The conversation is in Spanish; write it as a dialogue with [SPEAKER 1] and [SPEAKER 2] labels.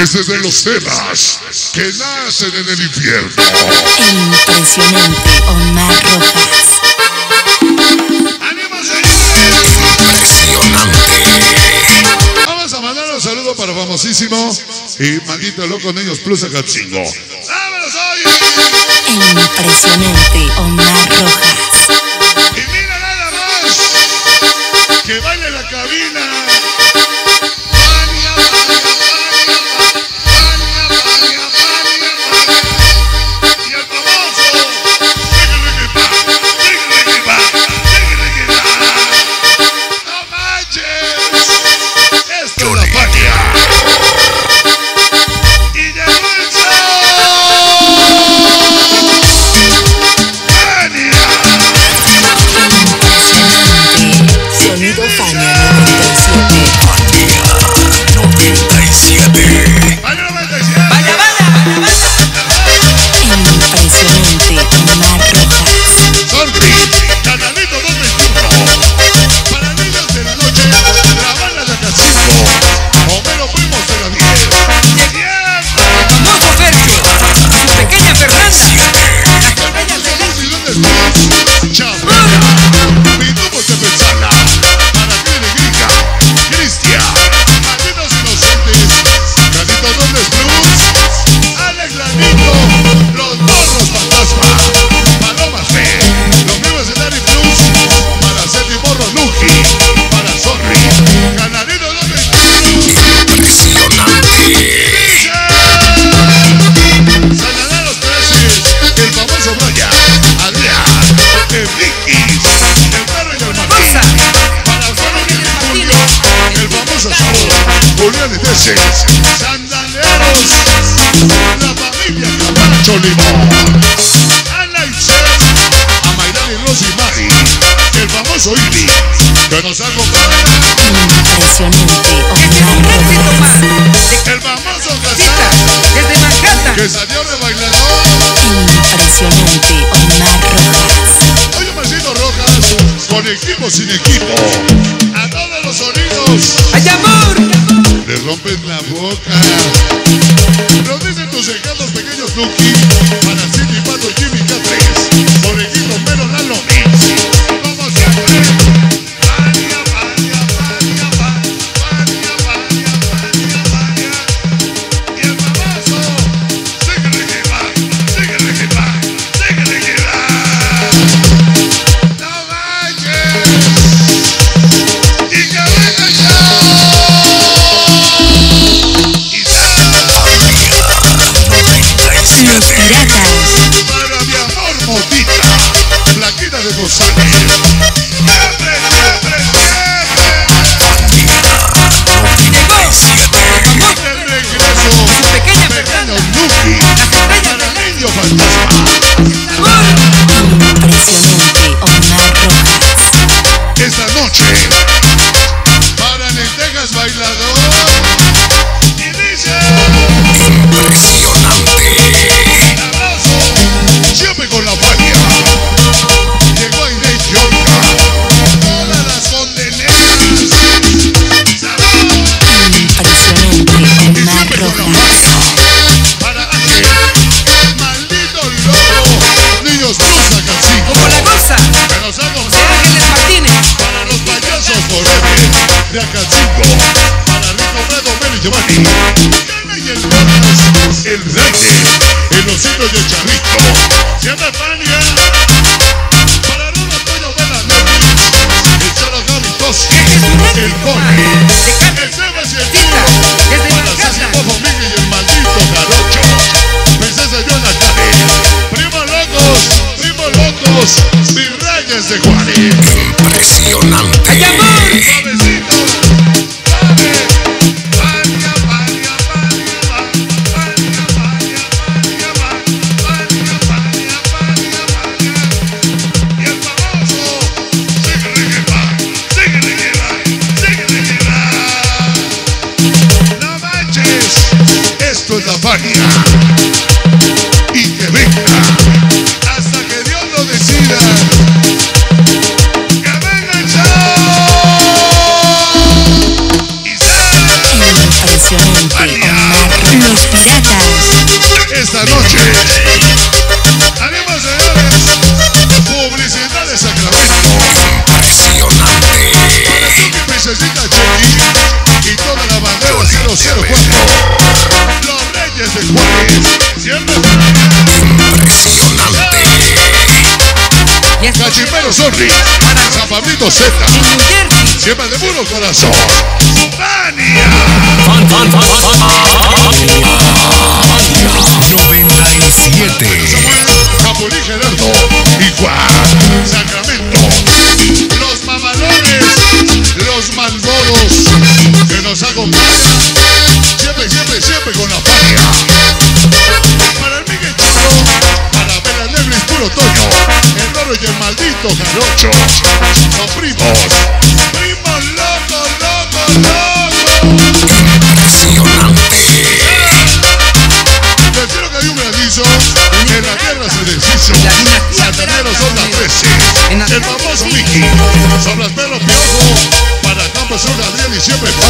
[SPEAKER 1] Ese es de los temas que nacen en el infierno.
[SPEAKER 2] El impresionante Omar Rojas.
[SPEAKER 1] Impresionante. Vamos a mandar un saludo para famosísimo y maldito loco Niños Plus Acatzingo. ¡Vámonos hoy!
[SPEAKER 2] El impresionante Omar Rojas.
[SPEAKER 1] Y mira nada más, que baile la cabina. Sandaleros, la familia Camacho Limón, Ana Itzel, a Mayrani Rosy Mari, el famoso Ibi, que nos acompaña.
[SPEAKER 2] Impresionante Omar Rojas.
[SPEAKER 1] El famoso Casal,
[SPEAKER 3] desde Manhattan,
[SPEAKER 1] que salió de bailador.
[SPEAKER 2] Impresionante Omar Rojas.
[SPEAKER 1] Oye, Marcito Rojas, con equipo sin equipo, a todos los sonidos.
[SPEAKER 3] ¡Ay, amor!
[SPEAKER 1] Le rompes la boca. Lo dicen tus encantos pequeños, Lucky. Para Cindy, Pato, Jimmy, K3. Por equipo, pero la lo mismo. Como siempre. Vania, vania, vania, vania, vania, vania, vania. Y el famoso. Síguele que va, síguele que va, síguele que va. No vayas. Y que venga ya.
[SPEAKER 2] Los piratas.
[SPEAKER 1] Para mi amor Motita, Blanquita de González. Siempre, siempre, siempre. El regreso,
[SPEAKER 3] pequeña
[SPEAKER 1] pequeño Lucky, para niño fantasma.
[SPEAKER 2] Impresionante Omar Rojas.
[SPEAKER 1] Esta noche, para lentejas bailador. Y dice. Impresionante. Siempre con la fania. Llegó Inés Yonka. Todas las condenadas.
[SPEAKER 2] Impresionante
[SPEAKER 1] Y
[SPEAKER 2] Omar
[SPEAKER 1] siempre con la
[SPEAKER 2] Rojas.
[SPEAKER 1] fania. Para Ángel. Maldito lobo. Niños Plus Acatzingo.
[SPEAKER 3] Como la cosa,
[SPEAKER 1] Que nos
[SPEAKER 3] José
[SPEAKER 1] acompaña.
[SPEAKER 3] Ángeles Martínez.
[SPEAKER 1] Para los payasos forever de Acatzingo. Para Rico Fredo, Mel y Giovanni. Gana y el Bonas. El Raide. El osito y el Charrito. Siempre Fania. Para Rulo Toño Benanetti. El Charo Gavitoski. El Pony. El Sebas y el Tito.
[SPEAKER 3] Desde
[SPEAKER 1] Para
[SPEAKER 3] Manhattan.
[SPEAKER 1] Ceci Bojo Miguel y el maldito Jarocho. Princesa Yona Cari. Primos locos. Mis reyes de Juárez. Impresionante.
[SPEAKER 3] ¡Ay, amor!
[SPEAKER 1] Suavecito. Suave. Fania, Fania, Fania, Fania, Fania, Fania, Fania, Fania, Fania, Fania. Y el famoso. Síguele que va, síguele que va, síguele que va. No manches. Esto es la Fania. Y que venga hasta que Dios lo decida. ¡Que venga el show! Y sale.
[SPEAKER 2] Impresionante Omar Rojas. Los Piratas.
[SPEAKER 1] Esta noche, haremos, señores, publicidad de Sacramento.
[SPEAKER 4] Impresionante.
[SPEAKER 1] Para Tuki Princesita Chequi y toda la bandera 004. Los Reyes de Juárez. Siempre
[SPEAKER 4] Impresionante.
[SPEAKER 3] Y esto
[SPEAKER 1] Cachimbero Sorry. San Pablito Z.
[SPEAKER 3] en New Jersey.
[SPEAKER 1] Siempre de puro corazón. ¡Mania!
[SPEAKER 4] 97.
[SPEAKER 1] Samuel, Capulí Gerardo y Juan Sacramento. Los mamalones, los malboros que nos acompañan siempre, siempre, siempre con la familia. Para el Miguel Chino, para Vela Lebris Puro Toño, el Loro y el maldito Jarocho. Son primos, primos locos, locos, locos.
[SPEAKER 4] Impresionante.
[SPEAKER 1] Prefiero que hay un granizo, que la tierra se deshizo. Santaneros son las 13. El famoso Mickey. Son las perros piojo. Para Campo Sur, Gabriel y siempre